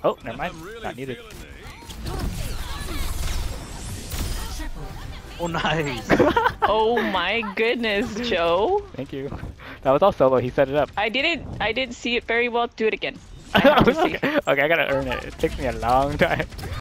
Oh, never mind. Not needed. Oh, nice. Oh my goodness, Joe. Thank you. That was all solo. He set it up. I didn't see it very well. Do it again. I have to see. Okay, I gotta earn it. It takes me a long time.